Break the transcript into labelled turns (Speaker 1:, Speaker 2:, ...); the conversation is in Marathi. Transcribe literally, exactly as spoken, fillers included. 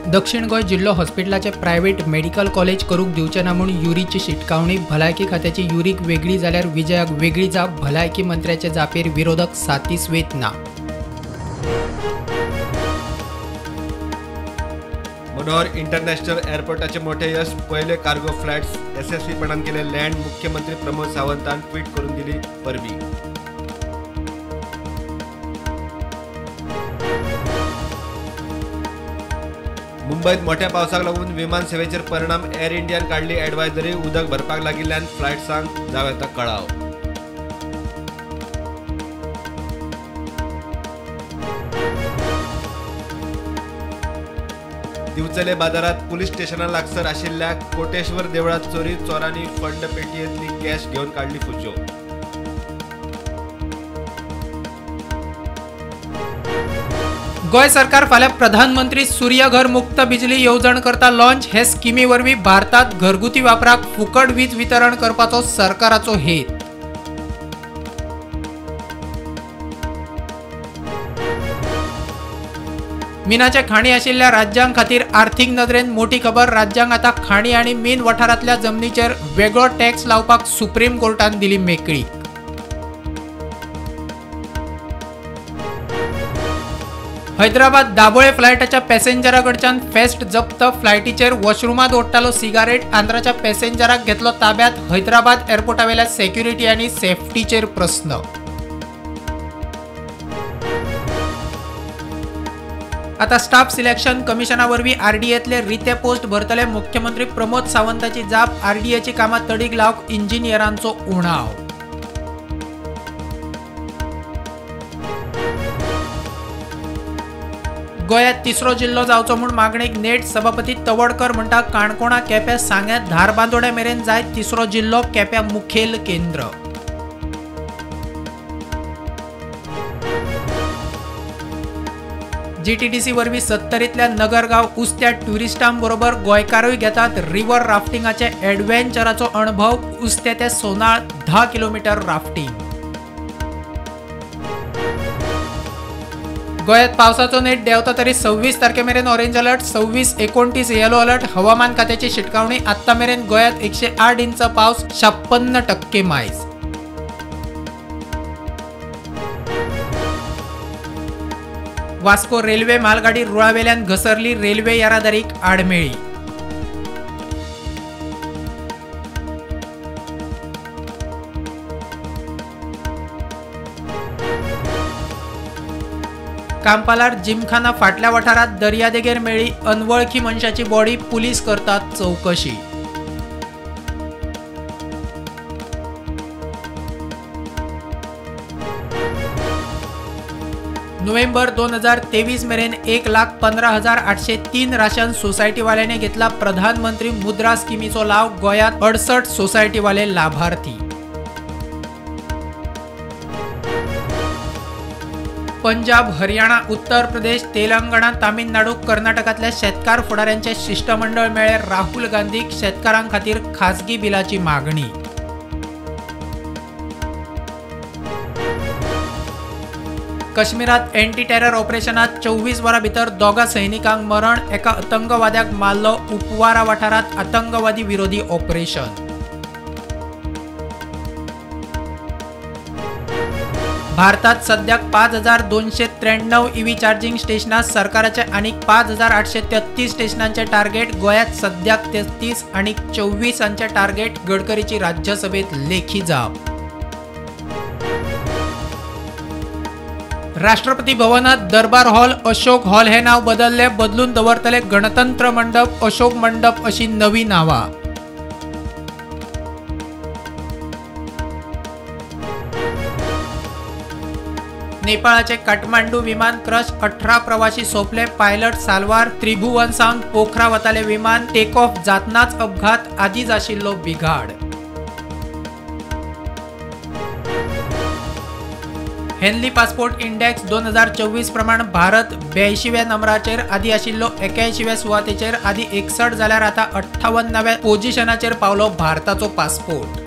Speaker 1: दक्षिण गोय जिल्हो हॉस्पिटलाचे प्रायव्हेट मेडिकल कॉलेज करूंक दिवचे ना म्हणून युरीची शिटकावणी भलायकी खात्याची युरीक वेगळी जाल्यार विजयाक वेगळी जाप भलायकी मंत्र्याचे जापेर विरोधक सातीस्वेत ना।
Speaker 2: मनोहर इंटरनॅशनल एअरपोर्टाचे मोठे यश, पहिले कार्गो फ्लाइट्स यशस्वीपणान केले लँड। मुख्यमंत्री प्रमोद सावंतान ट्विट करून दिली परबी। मुंबईत मोठ्या पावसाक लागून विमान सेवेचेर परिणाम, एअर इंडियान काढली एडवायझरी। उदक भरपाक लागिल्ल्यान फ्लायट्सांक जाव येता कळाव। दिवचले बाजारात पुलीस स्टेशना लागसर आशिल्ल्या कोटेश्वर देवळात चोरी, चोरांनी फंड पेटयेंतली कॅश घेवन काढली फुजो।
Speaker 1: गोय सरकार फाल्यां प्रधानमंत्री सूर्यघर मुक्त बिजली येवजण करता लॉन्च। हे स्किमी वरवीं भारतात घरगुती वापराक फुकट वीज वितरण करपाचो सरकाराचो हेत। मिनाचे खाणी आशिल्ल्या राज्यां खातीर आर्थीक नदरेन मोठी खबर। राज्यांक आतां खाणी आनी मीन वाठारांतल्या जमनीचेर वेगळो टॅक्स लावपाक सुप्रीम कोर्टान दिली मेकळी। हैदराबाद दाबोळे फ्लायटाच्या पॅसेंजराकडच्यान फेस्ट जप्त। फ्लायटीचेर वॉशरुमात ओडटालो सिगारेट। आंध्राच्या पॅसेंजराक घेतलो ताब्यात। हैदराबाद एअरपोर्टावेल्या सेक्युरिटी आनी सेफ्टीचेर प्रस्न। आता स्टाफ सिलेक्शन कमिशना वरवीं आरडीएतले रिते पोस्ट भरतले। मुख्यमंत्री प्रमोद सावंताची जाप, आरडीएची कामां तडीक लावक इंजिनियरांचो उणाव। गोयात तिसरो जिल्लो जावचो म्हूण मागणेक नेट। सभापती तवडकर म्हणटा काणकोणा केप्या सांग्यात धारबांदोड्या मेरेन जाय तिसरो जिल्लो, केप्या मुखेल केंद्र। जीटीडीसी वरवीं सत्तरींतल्या नगरगांव उस्त्या ट्युरिस्टां बरोबर गोंयकारूय घेतात रिव्हर राफ्टिंगाचे एडव्हेंचराचो अणभव। उस्त्या ते सोनाळ धा किलोमीटर राफ्टिंग। गोयात पावसाचो नेट देंवता तरी सव्वीस तारखेमेरेन ऑरेंज अलर्ट, सव्वीस एकोणतीस येलो अलर्ट। हवामान खात्याची शिटकावणी, आत्ता मेरेन गोयात एकशे आठ इंच पावस, छप्पन्न टक्के मायज। वास्को रेल्वे मालगाडी रुळावेल्यान घसरली, रेल्वे येरादारीक आडमेळी। कांपालार जिमखाना फाटल्या वाठारात दर्यादेगेर मेळ्ळी अनवळखी मनशाची बॉडी, पुलीस करतात चौकशी। नोव्हेंबर दोन हजार तेवीस मेरेन एक लाख पंधरा हजार आठशे तीन राशन सोसायटीवाल्यांनी घेतला प्रधानमंत्री मुद्रा स्किमीचो लाव। गोयात अडसठ सोसायटीवाले लाभार्थी। पंजाब, हरियाणा, उत्तर प्रदेश, तेलंगणा, तामिळनाडू, कर्नाटकातल्या शेतकार फुडाऱ्यांचे शिष्टमंडळ मेळ्ळे राहुल गांधीक। शेतकारां खातीर खासगी बिलाची मागणी। काश्मीरात एंटी टेरर ऑपरेशनात चोवीस वरां भितर दोगा सैनिकांक मरण, एका आतंकवाद्याक मारलो। उपवारा वाठारात आतंकवादी विरोधी ऑपरेशन। भारतात सध्याक पाच हजार दोनशे त्र्याण्णव ईव्ही चार्जिंग स्टेशनां, सरकाराचे आनीक पाच हजार आठशे तेहतीस स्टेशनांचे टार्गेट। गोयात सध्याक तेहतीस आणि चोवीसांचे टार्गेट। गडकरीची राज्यसभेत लेखी जाप। राष्ट्रपती भवनात दरबार हॉल, अशोक हॉल हे नाव बदलले, बदलून दवरतले गणतंत्र मंडप, अशोक मंडप अशी नवी नावां। नेपाळाचे काठमांडू विमान क्रश, अठरा प्रवासी सोपले। पायलट साल्वार त्रिभुवन सावन पोखरा वताले विमान, टेक ऑफ जातनाच अपघात, आदीच आशिल्लो बिघाड। हेनली पासपोर्ट इंडेक्स दोन हजार चोवीस प्रमाण भारत ब्याऐंशीव्या नंबराचेर, आदी आशिल्लो एक्याऐंशीव्या सुवातेचेर। आदी एकसठ जाल्यार आता अठ्ठावन्नाव्या पोझिशनाचेर पावलो भारताचो पासपोर्ट।